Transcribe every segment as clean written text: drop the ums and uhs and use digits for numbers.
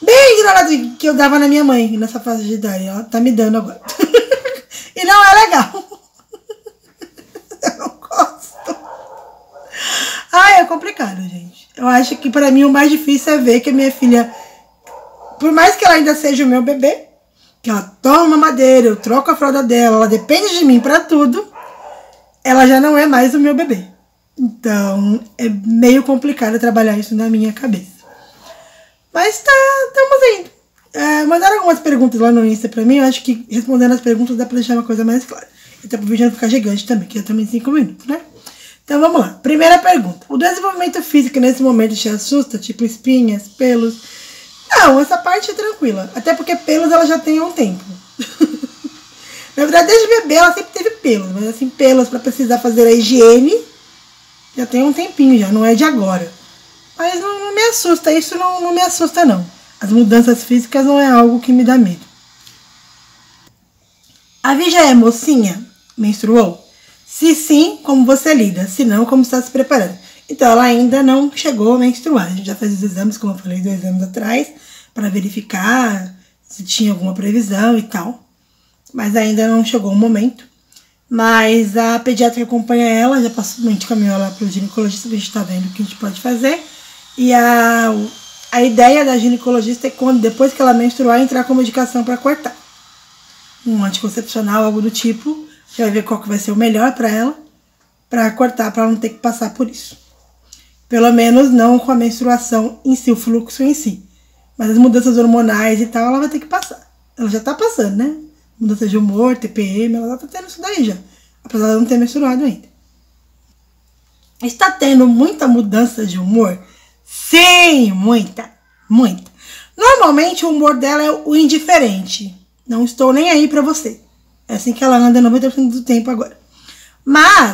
Bem ignorado que eu dava na minha mãe nessa fase de idade. Ela tá me dando agora. E não é legal. Eu não gosto. É complicado, gente. Eu acho que pra mim o mais difícil é ver que a minha filha, por mais que ela ainda seja o meu bebê, que ela toma madeira, eu troco a fralda dela, ela depende de mim pra tudo, ela já não é mais o meu bebê. Então, é meio complicado trabalhar isso na minha cabeça. Mas estamos indo. Mandaram algumas perguntas lá no Insta pra mim, eu acho que respondendo as perguntas dá pra deixar uma coisa mais clara. Até pro vídeo não ficar gigante também, que já estamos em 5 minutos, né? Então vamos lá. Primeira pergunta. O desenvolvimento físico nesse momento te assusta? Tipo espinhas, pelos? Não, essa parte é tranquila. Até porque pelos ela já tem há um tempo. Na verdade, desde bebê ela sempre teve pelos. Mas assim, pelos pra precisar fazer a higiene já tem um tempinho já, não é de agora. Mas não me assusta, isso não me assusta não. As mudanças físicas não é algo que me dá medo. A Vi já é mocinha? Menstruou? Se sim, como você lida? Se não, como está se preparando? Então, ela ainda não chegou a menstruar. A gente já fez os exames, como eu falei, 2 anos atrás, para verificar se tinha alguma previsão e tal. Mas ainda não chegou o momento. Mas a pediatra que acompanha ela, já passou, a gente caminhou lá para o ginecologista, a gente está vendo o que a gente pode fazer. E a ideia da ginecologista é quando, depois que ela menstruar, entrar com medicação para cortar. Um anticoncepcional, algo do tipo. Já vai ver qual que vai ser o melhor para ela, para cortar, para ela não ter que passar por isso. Pelo menos não com a menstruação em si, o fluxo em si. Mas as mudanças hormonais e tal, ela vai ter que passar. Ela já tá passando, né? Mudança de humor, TPM, ela tá tendo isso daí já. Apesar de não ter menstruado ainda. Está tendo muita mudança de humor? Sim, muita, muita. Normalmente o humor dela é o indiferente. Não estou nem aí pra você. É assim que ela anda 90% do tempo agora. Mas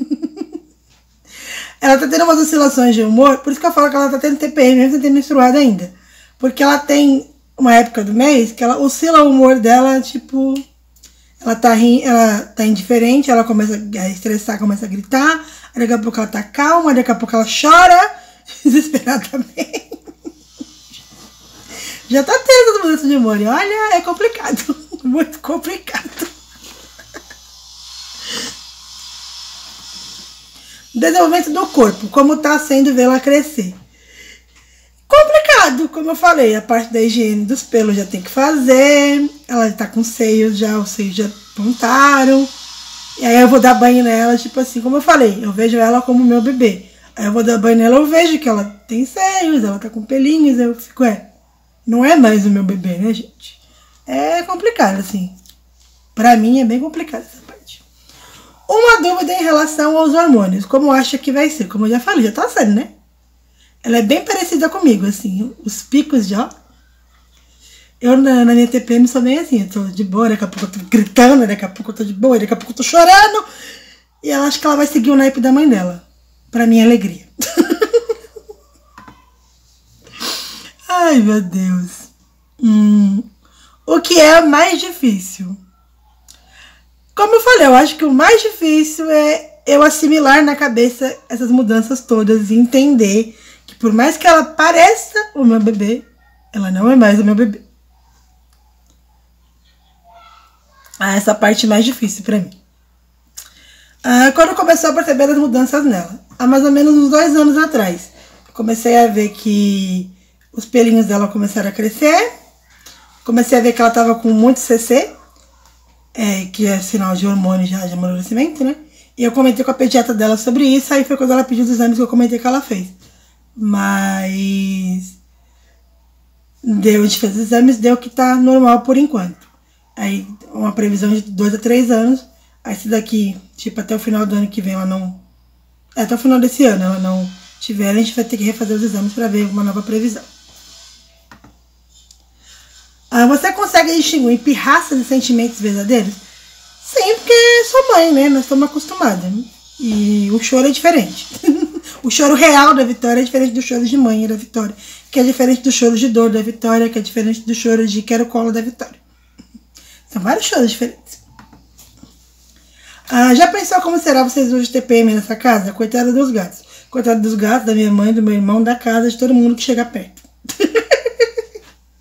ela tá tendo umas oscilações de humor, por isso que eu falo que ela tá tendo TPM, mesmo sem ter menstruado ainda. Porque ela tem uma época do mês que ela oscila o humor dela, tipo, ela tá indiferente, ela começa a estressar, começa a gritar, aí daqui a pouco ela tá calma, daqui a pouco ela chora desesperadamente. Já tá tendo essa mudança de humor, e olha, é complicado, muito complicado. Desenvolvimento do corpo, como tá sendo vê-la crescer? Complicado, como eu falei, a parte da higiene dos pelos já tem que fazer, ela tá com seios já, os seios já apontaram, e aí eu vou dar banho nela, tipo assim, como eu falei, eu vejo ela como meu bebê, aí eu vou dar banho nela, eu vejo que ela tem seios, ela tá com pelinhos, eu fico, não é mais o meu bebê, né, gente? É complicado, assim, pra mim é bem complicado essa parte. Uma dúvida em relação aos hormônios, como acha que vai ser, como eu já falei, já tá sendo, né? Ela é bem parecida comigo, assim, os picos já. Eu na minha TPM sou bem assim, eu tô de boa, daqui a pouco eu tô gritando, daqui a pouco eu tô de boa, daqui a pouco eu tô chorando. E ela acha que ela vai seguir o naipe da mãe dela, pra minha alegria. Ai, meu Deus. O que é mais difícil? Como eu falei, eu acho que o mais difícil é eu assimilar na cabeça essas mudanças todas e entender que por mais que ela pareça o meu bebê, ela não é mais o meu bebê. Essa parte mais difícil pra mim. Quando começou a perceber as mudanças nela, há mais ou menos uns 2 anos atrás, eu comecei a ver que os pelinhos dela começaram a crescer, comecei a ver que ela tava com muito CC, que é sinal de hormônio já de amadurecimento, né? E eu comentei com a pediatra dela sobre isso, aí foi quando ela pediu os exames que eu comentei que ela fez. Mas a gente fez os exames, deu que tá normal por enquanto. Aí uma previsão de 2 a 3 anos, aí se daqui, tipo, até o final do ano que vem ela não... até o final desse ano ela não tiver, a gente vai ter que refazer os exames para ver uma nova previsão. Você consegue distinguir pirraças e sentimentos verdadeiros? Sim, porque sou mãe, né? Nós estamos acostumadas. E o choro é diferente. O choro real da Vitória é diferente do choro de mãe da Vitória. Que é diferente do choro de dor da Vitória, que é diferente do choro de quero colo da Vitória. São vários choros diferentes. Já pensou como será vocês hoje TPM nessa casa? Coitada dos gatos. Coitada dos gatos, da minha mãe, do meu irmão, da casa, de todo mundo que chega perto.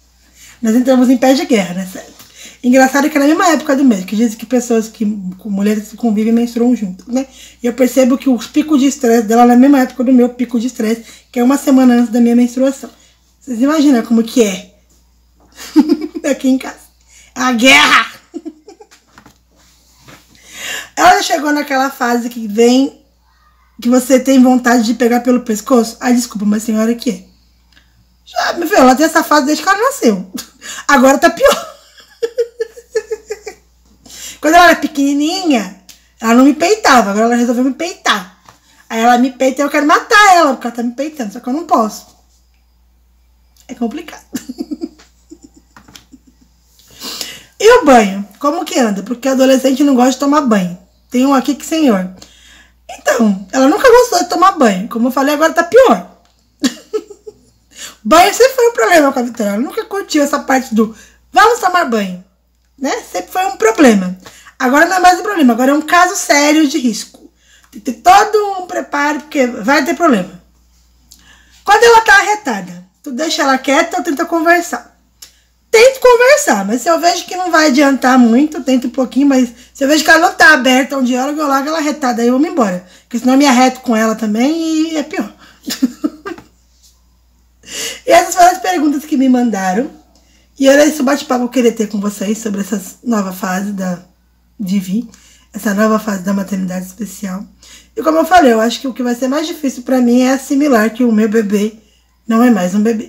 Nós entramos em pé de guerra, né, certo? Engraçado que é na mesma época do mês, que dizem que pessoas com mulheres que convivem menstruam juntas, né? E eu percebo que os picos de estresse dela é na mesma época do meu pico de estresse, que é uma semana antes da minha menstruação. Vocês imaginam como que é? Aqui em casa. A guerra! Ela já chegou naquela fase que vem, que você tem vontade de pegar pelo pescoço? Ai, desculpa, mas senhora que é. Já, meu filho, ela tem essa fase desde que ela nasceu. Agora tá pior. Quando ela era pequenininha, ela não me peitava, agora ela resolveu me peitar. Aí ela me peita e eu quero matar ela, porque ela tá me peitando, só que eu não posso. É complicado. E o banho? Como que anda? Porque adolescente não gosta de tomar banho. Tem um aqui que, senhor. Então, ela nunca gostou de tomar banho. Como eu falei, agora tá pior. Banho sempre foi um problema com a Vitória. Ela nunca curtiu essa parte do vamos tomar banho. Né? Sempre foi um problema. Agora não é mais um problema, agora é um caso sério de risco. Tem que ter todo um preparo, porque vai ter problema. Quando ela tá arretada, tu deixa ela quieta ou tenta conversar? Tento conversar, mas se eu vejo que não vai adiantar muito, eu tento um pouquinho, mas se eu vejo que ela não tá aberta onde eu largo ela arretada, aí eu vou embora. Porque senão eu me arreto com ela também e é pior. E essas foram as perguntas que me mandaram. E era esse bate-papo que eu queria ter com vocês sobre essa nova fase de vir, essa nova fase da maternidade especial. E como eu falei, eu acho que o que vai ser mais difícil pra mim é assimilar que o meu bebê não é mais um bebê.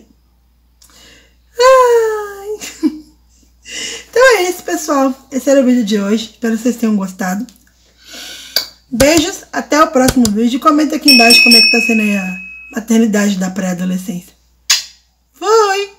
Ai. Então é isso, pessoal. Esse era o vídeo de hoje. Espero que vocês tenham gostado. Beijos, até o próximo vídeo. Comenta aqui embaixo como é que tá sendo aí a maternidade da pré-adolescência. Fui!